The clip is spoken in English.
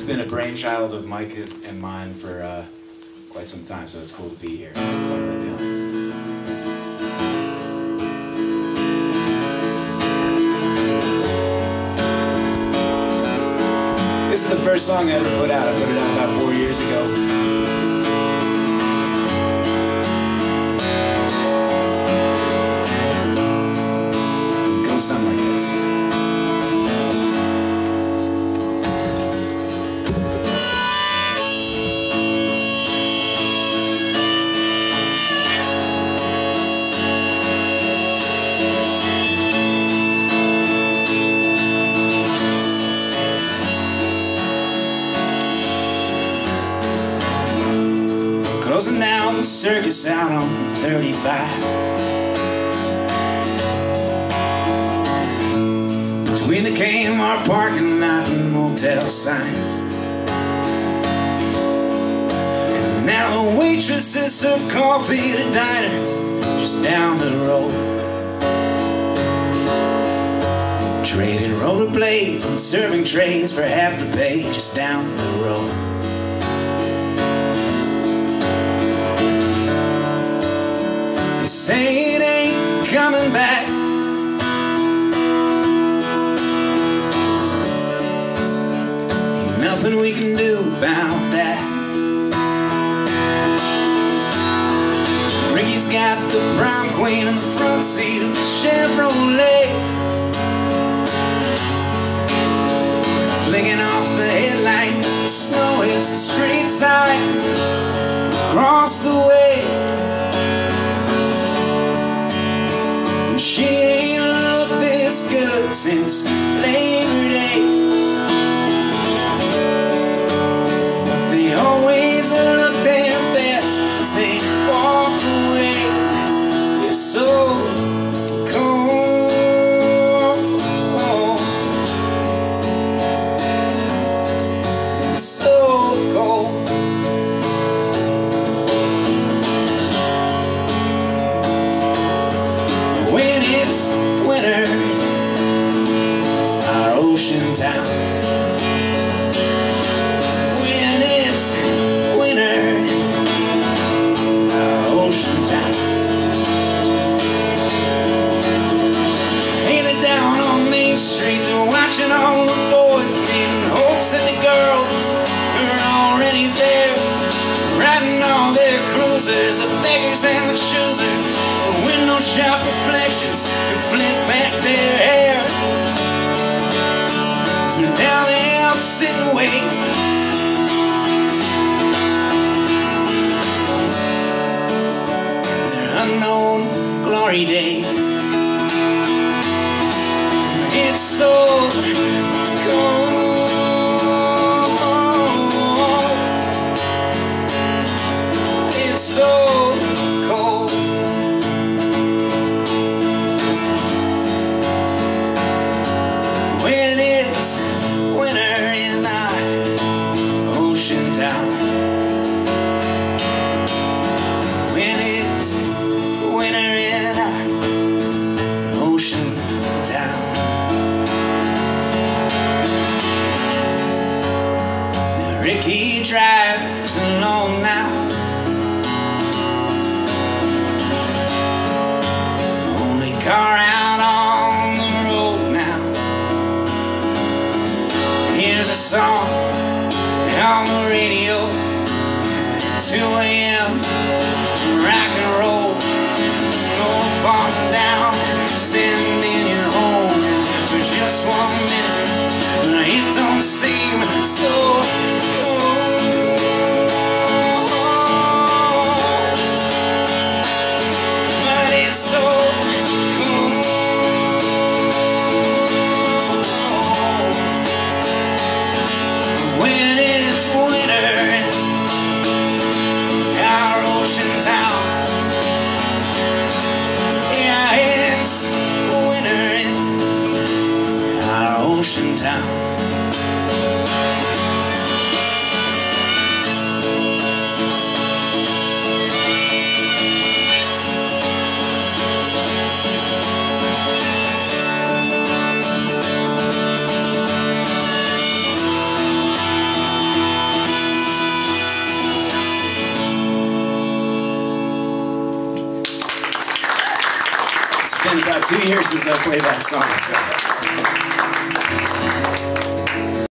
been a brainchild of Mike and mine for quite some time, so it's cool to be here. Finally doing it. This is the first song I ever put out. I put it out about 4 years ago. It goes something like this. Closing down the circus out on 35. Between the Kmart parking lot and motel signs. And now the waitresses serve coffee at a diner just down the road. Trading rollerblades and serving trays for half the pay just down the road. Say it ain't coming back. Ain't nothing we can do about that. Ricky's got the prom queen in the front seat of the Chevrolet, flicking off the headlights. The snow hits the street signs across the way. She ain't looked this good since Labor Day, but they always look their best as they walk away. It's so cold, it's so cold. When it's winter, our ocean town. When it's winter, our ocean town. Hey, they're down on Main Street, they're watching all the boys meet in hopes that the girls are already there, riding all their cruisers, the beggars and the choosers. Window shop reflections and flip back their hair. So now they'll sit and wait. Their unknown glory days. And it's so cold. It's so cold. When it's winter in our ocean town. When it's winter in our ocean town. Now Ricky drives alone now. Only car out on the road now. Here's a song on the radio at 2 a.m. Rock and roll, slow falling down, sending you home for just 1 minute. It don't seem so cold, but it's so cold. When it's winter, our ocean town. Yeah, it's winter in our ocean town. been about 2 years since I played that song. So.